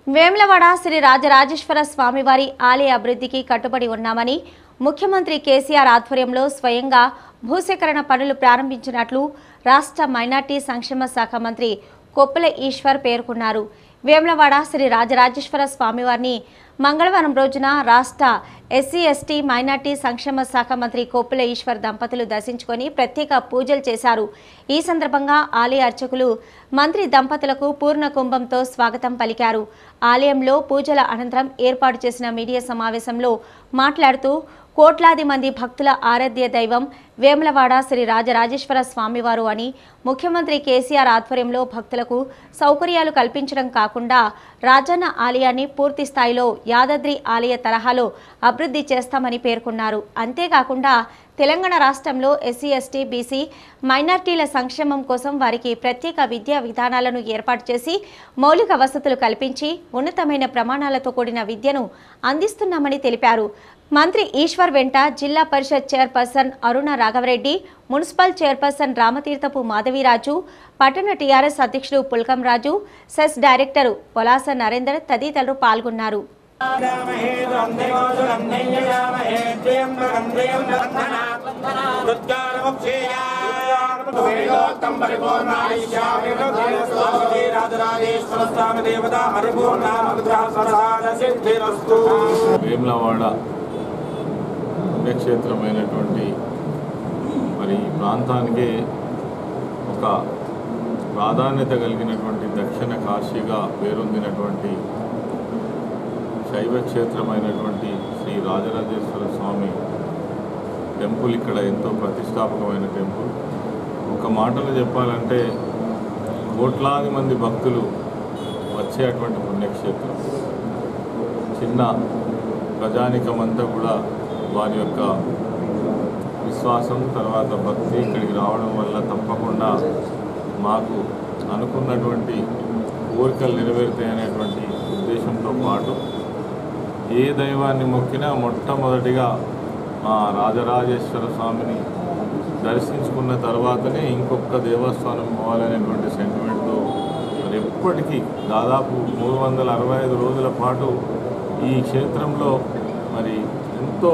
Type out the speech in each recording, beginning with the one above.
వేములవాడ శ్రీ రాజరాజేశ్వర స్వామివారి ఆలయ అభివృద్ధికి కట్టుబడి ఉన్నామని ముఖ్యమంత్రి కేసీఆర్ ఆధ్వర్యంలో స్వయంగా భూసేకరణ పనులు ప్రారంభించినట్లు రాష్ట్ర మైనార్టీ సంక్షేమ శాఖ మంత్రి కొప్పుల ఈశ్వర్ పేర్కొన్నారు. వేములవాడ శ్రీ రాజరాజేశ్వర స్వామివారిని మంగళవారం రోజున రాష్ట్ర ఎస్సీ ఎస్టీ మైనార్టీ సంక్షేమ శాఖ మంత్రి కొప్పుల ఈశ్వర్ దంపతులు దర్శించుకొని ప్రత్యేక పూజలు చేశారు. ఈ సందర్భంగా ఆలయ అర్చకులు మంత్రి దంపతులకు పూర్ణ కుంభంతో స్వాగతం పలికారు. ఆలయంలో పూజల అనంతరం ఏర్పాటు చేసిన మీడియా సమావేశంలో మాట్లాడుతూ కోట్లాది మంది భక్తుల ఆరాధ్య దైవం వేములవాడ శ్రీ రాజరాజేశ్వర స్వామివారు అని ముఖ్యమంత్రి కేసీఆర్ ఆధ్వర్యంలో భక్తులకు సౌకర్యాలు కల్పించడం కాకుండా రాజన్న ఆలయాన్ని పూర్తి స్థాయిలో యాదాద్రి ఆలయ తరహాలో అభివృద్ధి చేస్తామని పేర్కొన్నారు. అంతేకాకుండా తెలంగాణ రాష్ట్రంలో ఎస్సీ ఎస్టీ బీసీ మైనార్టీల సంక్షేమం కోసం వారికి ప్రత్యేక విద్యా విధానాలను ఏర్పాటు చేసి మౌలిక వసతులు కల్పించి ఉన్నతమైన ప్రమాణాలతో కూడిన విద్యను అందిస్తున్నామని తెలిపారు. మంత్రి ఈశ్వర్ వెంట Zilla Parishad chairperson Aruna Raghavareddy, municipal chairperson Ramatheerthapu Madhaviraju, పట్టణ టీఆర్ఎస్ అధ్యక్షుడు పుల్కం రాజు, సెస్ డైరెక్టర్ పొలాస నరేందర్ తదితరులు పాల్గొన్నారు. వేములవాడ పుణ్యక్షేత్రమైనటువంటి మరి ఈ ప్రాంతానికి ఒక ప్రాధాన్యత కలిగినటువంటి దక్షిణ కాశీగా పేరొందినటువంటి శైవ క్షేత్రమైనటువంటి శ్రీ రాజరాజేశ్వర స్వామి టెంపుల్ ఇక్కడ ఎంతో ప్రతిష్టాపకమైన టెంపుల్. ఒక మాటలో చెప్పాలంటే కోట్లాది మంది భక్తులు వచ్చేటువంటి పుణ్యక్షేత్రం. చిన్న ప్రజానికమంతా కూడా వారి యొక్క విశ్వాసం తర్వాత భక్తి ఇక్కడికి రావడం వల్ల తప్పకుండా మాకు అనుకున్నటువంటి కోరికలు నెరవేరుతాయనేటువంటి ఉద్దేశంతో పాటు ఏ దైవాన్ని మొక్కినా మొట్టమొదటిగా మా రాజరాజేశ్వర స్వామిని దర్శించుకున్న తర్వాతనే ఇంకొక దేవస్థానం పోవాలనేటువంటి సెంటిమెంట్తో మరి ఎప్పటికీ దాదాపు 365 రోజుల పాటు ఈ క్షేత్రంలో మరి ఎంతో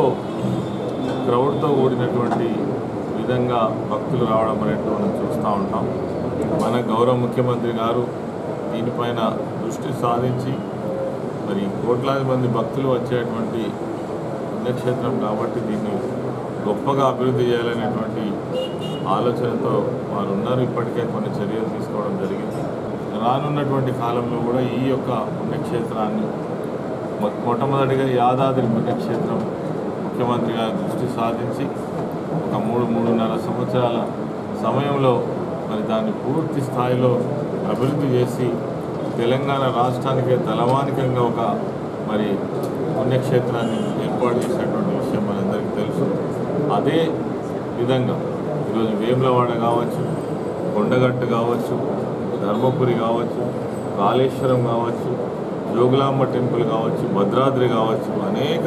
క్రౌడ్తో కూడినటువంటి విధంగా భక్తులు రావడం అనేది మనం చూస్తూ ఉంటాం. మన గౌరవ ముఖ్యమంత్రి గారు దీనిపైన దృష్టి సాధించి మరి కోట్లాది మంది భక్తులు వచ్చేటువంటి పుణ్యక్షేత్రం కాబట్టి దీన్ని గొప్పగా అభివృద్ధి చేయాలనేటువంటి ఆలోచనతో వారు ఉన్నారు. ఇప్పటికే కొన్ని చర్యలు తీసుకోవడం జరిగింది. రానున్నటువంటి కాలంలో కూడా ఈ యొక్క పుణ్యక్షేత్రాన్ని మొట్టమొదటిగా యాదాద్రి పుణ్యక్షేత్రం ముఖ్యమంత్రి గారు దృష్టి సాధించి ఒక 3-3.5 సంవత్సరాల సమయంలో మరి దాన్ని పూర్తి స్థాయిలో అభివృద్ధి చేసి తెలంగాణ రాష్ట్రానికే తలమానికంగా ఒక మరి పుణ్యక్షేత్రాన్ని ఏర్పాటు చేసినటువంటి విషయం మనందరికీ తెలుసు. అదే విధంగా ఈరోజు వేములవాడ కావచ్చు, కొండగట్టు కావచ్చు, ధర్మపురి కావచ్చు, కాళేశ్వరం కావచ్చు, జోగులాంబ టెంపుల్ కావచ్చు, భద్రాద్రి కావచ్చు, అనేక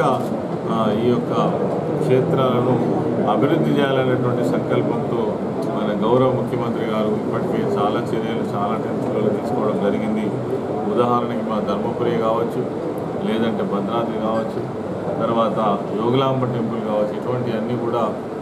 ఈ యొక్క క్షేత్రాలను అభివృద్ధి చేయాలనేటువంటి సంకల్పంతో మన గౌరవ ముఖ్యమంత్రి గారు ఇప్పటికే చాలా చర్యలు చాలా టెంపుల్లో తీసుకోవడం జరిగింది. ఉదాహరణకి మా ధర్మపురి కావచ్చు, లేదంటే భద్రాద్రి కావచ్చు, తర్వాత జోగులాంబ టెంపుల్ కావచ్చు, ఇటువంటివన్నీ కూడా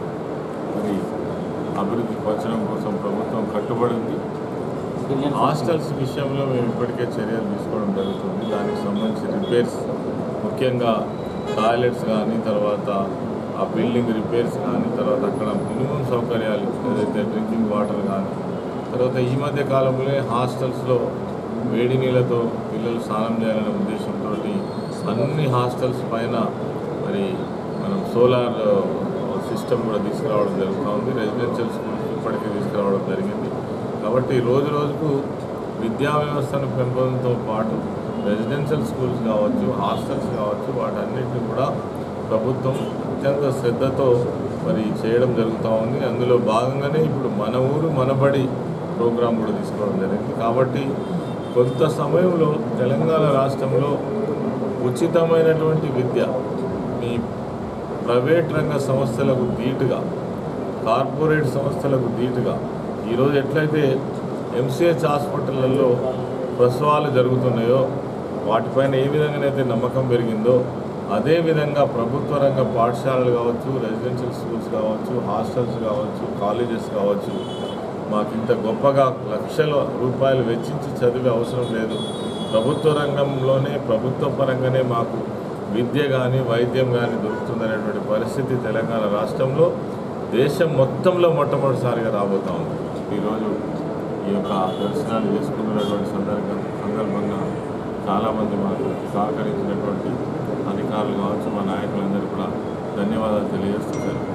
మరి అభివృద్ధి పరచడం కోసం ప్రభుత్వం కట్టుబడింది. హాస్టల్స్ విషయంలో మేము ఇప్పటికే చర్యలు తీసుకోవడం జరుగుతుంది. దానికి సంబంధించి రిపేర్స్, ముఖ్యంగా టాయిలెట్స్ కానీ, తర్వాత ఆ బిల్డింగ్ రిపేర్స్ కానీ, తర్వాత అక్కడ మినిమం సౌకర్యాలు ఏదైతే డ్రింకింగ్ వాటర్ కానీ, తర్వాత ఈ మధ్య కాలంలో హాస్టల్స్లో వేడి నీళ్ళతో పిల్లలు స్నానం చేయాలనే ఉద్దేశంతో అన్ని హాస్టల్స్ పైన మరి మనం సోలార్ సిస్టమ్ కూడా తీసుకురావడం జరుగుతూ ఉంది. రెసిడెన్షియల్ స్కూల్స్ ఇప్పటికే తీసుకురావడం జరిగింది. కాబట్టి రోజు రోజుకు విద్యా వ్యవస్థను పెంపడంతో పాటు రెసిడెన్షియల్ స్కూల్స్ కావచ్చు, హాస్టల్స్ కావచ్చు, వాటన్నిటిని కూడా ప్రభుత్వం అత్యంత శ్రద్ధతో మరి చేయడం జరుగుతూ ఉంది. అందులో భాగంగానే ఇప్పుడు మన ఊరు మనబడి ప్రోగ్రాం కూడా తీసుకోవడం జరిగింది. కాబట్టి కొంత సమయంలో తెలంగాణ రాష్ట్రంలో ఉచితమైనటువంటి విద్య మీ ప్రైవేట్ రంగ సంస్థలకు ధీటుగా, కార్పొరేట్ సంస్థలకు ధీటుగా ఈరోజు ఎట్లయితే ఎంసీహెచ్ హాస్పిటళ్లలో ప్రసవాలు జరుగుతున్నాయో వాటిపైన ఏ విధంగానైతే నమ్మకం పెరిగిందో అదేవిధంగా ప్రభుత్వ రంగ పాఠశాలలు కావచ్చు, రెసిడెన్షియల్ స్కూల్స్ కావచ్చు, హాస్టల్స్ కావచ్చు, కాలేజెస్ కావచ్చు, మాకు ఇంత గొప్పగా లక్షల రూపాయలు వెచ్చించి చదివే అవసరం లేదు. ప్రభుత్వ రంగంలోనే ప్రభుత్వ పరంగానే మాకు విద్య కానీ వైద్యం కానీ దొరుకుతుందనేటువంటి పరిస్థితి తెలంగాణ రాష్ట్రంలో దేశం మొత్తంలో మొట్టమొదటిసారిగా రాబోతా ఉంది. ఈరోజు ఈ యొక్క దర్శనాలు చేసుకుంటున్నటువంటి సందర్భంగా చాలామంది మాకు సహకరించినటువంటి అధికారులు కావచ్చు, మా నాయకులందరూ కూడా ధన్యవాదాలు తెలియజేస్తున్నారు.